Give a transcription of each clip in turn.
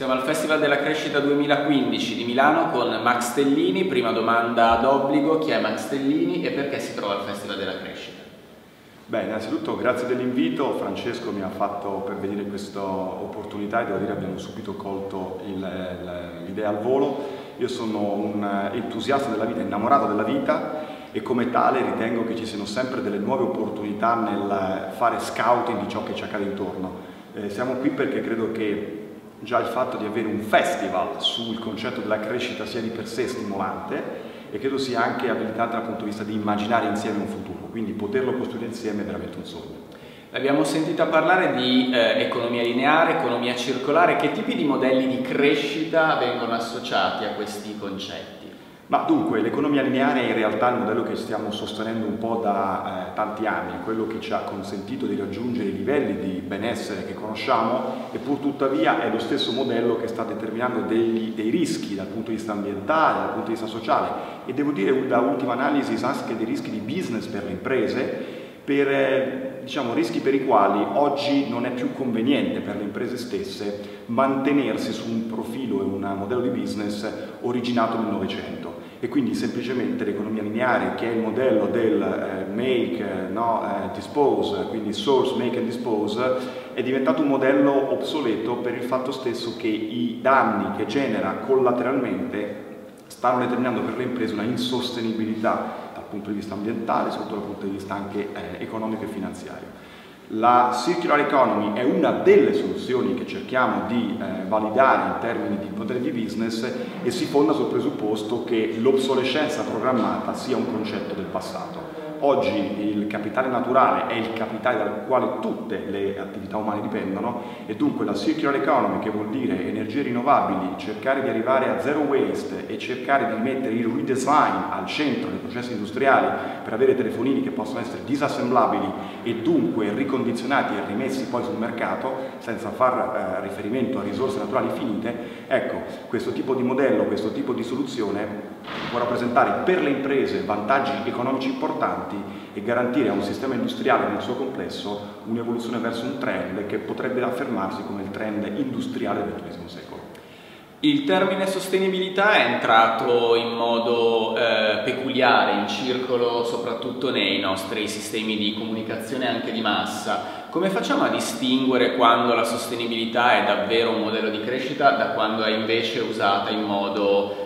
Siamo al Festival della Crescita 2015 di Milano con Max Stellini. Prima domanda d'obbligo: chi è Max Stellini e perché si trova al Festival della Crescita? Beh, innanzitutto grazie dell'invito, Francesco mi ha fatto pervenire questa opportunità e devo dire abbiamo subito colto l'idea al volo. Io sono un entusiasta della vita, innamorato della vita e come tale ritengo che ci siano sempre delle nuove opportunità nel fare scouting di ciò che ci accade intorno. Siamo qui perché credo che già il fatto di avere un festival sul concetto della crescita sia di per sé stimolante e credo sia anche abilitante dal punto di vista di immaginare insieme un futuro, quindi poterlo costruire insieme è veramente un sogno. Abbiamo sentito parlare di economia lineare, economia circolare. Che tipi di modelli di crescita vengono associati a questi concetti? Ma dunque, l'economia lineare è in realtà il modello che stiamo sostenendo un po' da tanti anni, quello che ci ha consentito di raggiungere i livelli di benessere che conosciamo e pur tuttavia è lo stesso modello che sta determinando dei rischi dal punto di vista ambientale, dal punto di vista sociale e devo dire da ultima analisi anche dei rischi di business per le imprese, per rischi per i quali oggi non è più conveniente per le imprese stesse mantenersi su un profilo e un modello di business originato nel Novecento e quindi semplicemente l'economia lineare, che è il modello del dispose, quindi source, make and dispose, è diventato un modello obsoleto per il fatto stesso che i danni che genera collateralmente stanno determinando per le imprese una insostenibilità dal punto di vista ambientale, soprattutto dal punto di vista anche economico e finanziario. La circular economy è una delle soluzioni che cerchiamo di validare in termini di modelli di business e si fonda sul presupposto che l'obsolescenza programmata sia un concetto del passato. Oggi il capitale naturale è il capitale dal quale tutte le attività umane dipendono e dunque la circular economy, che vuol dire energie rinnovabili, cercare di arrivare a zero waste e cercare di mettere il redesign al centro dei processi industriali per avere telefonini che possono essere disassemblabili e dunque ricondizionati e rimessi poi sul mercato senza far riferimento a risorse naturali finite, ecco, questo tipo di modello, questo tipo di soluzione può rappresentare per le imprese vantaggi economici importanti e garantire a un sistema industriale nel suo complesso un'evoluzione verso un trend che potrebbe affermarsi come il trend industriale del XX secolo. Il termine sostenibilità è entrato in modo peculiare in circolo soprattutto nei nostri sistemi di comunicazione anche di massa. Come facciamo a distinguere quando la sostenibilità è davvero un modello di crescita da quando è invece usata in modo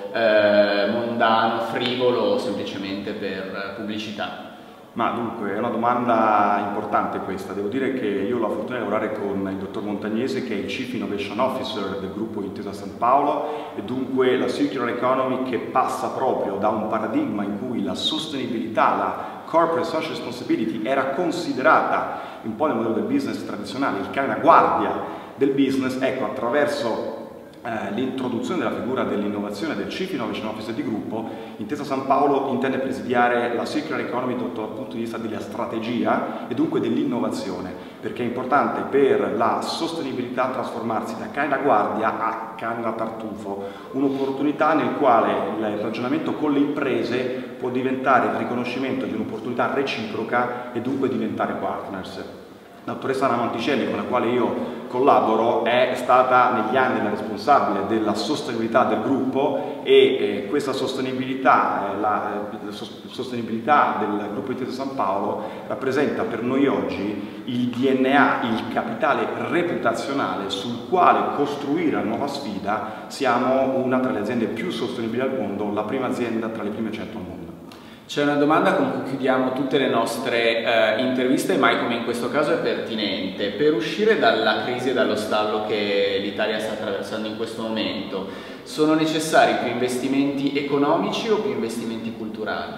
mondano, frivolo o semplicemente per pubblicità? Ma dunque è una domanda importante questa. Devo dire che io ho la fortuna di lavorare con il dottor Montagnese, che è il Chief Innovation Officer del gruppo Intesa San Paolo, e dunque la circular economy che passa proprio da un paradigma in cui la sostenibilità, la corporate social responsibility era considerata un po' nel modello del business tradizionale il cane da guardia del business, ecco, attraverso l'introduzione della figura dell'innovazione del Chief Innovation Officer di gruppo, Intesa San Paolo intende presidiare la circular economy dal punto di vista della strategia e dunque dell'innovazione, perché è importante per la sostenibilità trasformarsi da cane da guardia a cane da tartufo, un'opportunità nel quale il ragionamento con le imprese può diventare il riconoscimento di un'opportunità reciproca e dunque diventare partners. La dottoressa Anna Monticelli, con la quale io collaboro, è stata negli anni la responsabile della sostenibilità del gruppo e questa sostenibilità, la sostenibilità del gruppo Intesa San Paolo rappresenta per noi oggi il DNA, il capitale reputazionale sul quale costruire la nuova sfida. Siamo una tra le aziende più sostenibili al mondo, la prima azienda tra le prime 100 al mondo. C'è una domanda con cui chiudiamo tutte le nostre interviste, mai come in questo caso è pertinente. Per uscire dalla crisi e dallo stallo che l'Italia sta attraversando in questo momento, sono necessari più investimenti economici o più investimenti culturali?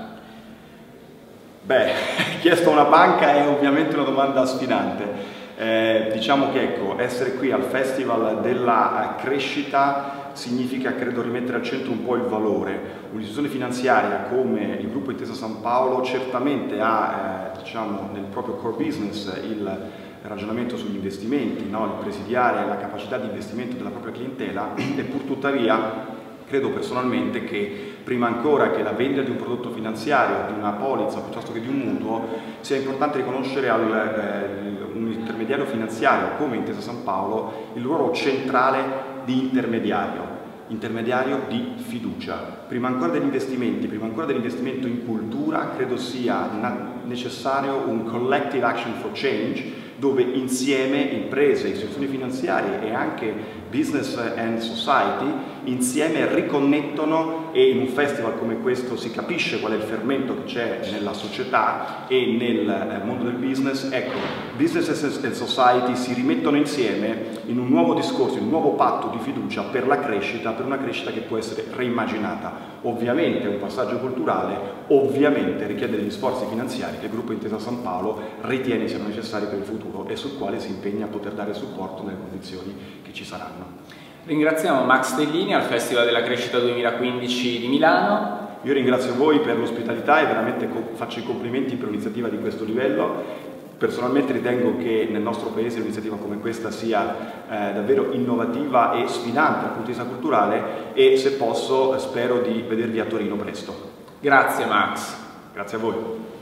Beh, chiesto a una banca è ovviamente una domanda sfidante. Diciamo che ecco, essere qui al Festival della Crescita significa, credo, rimettere al centro un po' il valore. Un'istituzione finanziaria come il gruppo Intesa San Paolo certamente ha nel proprio core business il ragionamento sugli investimenti, no? Il presidiare la capacità di investimento della propria clientela e pur tuttavia credo personalmente che prima ancora che la vendita di un prodotto finanziario, di una polizza piuttosto che di un mutuo, sia importante riconoscere un intermediario finanziario come Intesa San Paolo il ruolo centrale di intermediario di fiducia. Prima ancora degli investimenti, prima ancora dell'investimento in cultura, credo sia necessario un collective action for change, dove insieme imprese, istituzioni finanziarie e anche business and society insieme riconnettono, e in un festival come questo si capisce qual è il fermento che c'è nella società e nel mondo del business. Ecco, business and society si rimettono insieme in un nuovo discorso, in un nuovo patto di fiducia per la crescita, per una crescita che può essere reimmaginata. Ovviamente è un passaggio culturale, ovviamente richiede degli sforzi finanziari che il Gruppo Intesa San Paolo ritiene siano necessari per il futuro e sul quale si impegna a poter dare supporto nelle condizioni che ci saranno. Ringraziamo Max Stellini al Festival della Crescita 2015 di Milano. Io ringrazio voi per l'ospitalità e veramente faccio i complimenti per un'iniziativa di questo livello. Personalmente ritengo che nel nostro paese un'iniziativa come questa sia davvero innovativa e sfidante dal punto di vista culturale, e se posso spero di vedervi a Torino presto. Grazie Max. Grazie a voi.